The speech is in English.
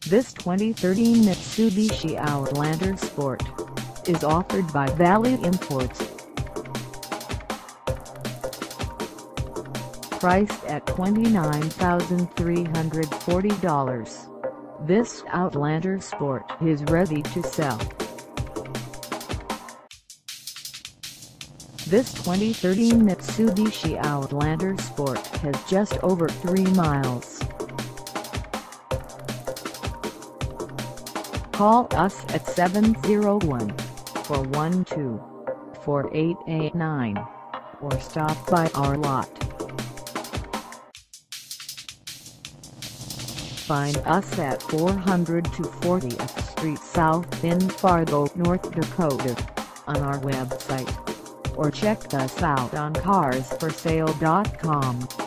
This 2013 Mitsubishi Outlander Sport is offered by Valley Imports. Priced at $29,340, this Outlander Sport is ready to sell. This 2013 Mitsubishi Outlander Sport has just over 3 miles. Call us at 701-412-4889 or stop by our lot. Find us at 400 to 40th Street South in Fargo, North Dakota, on our website, or check us out on carsforsale.com.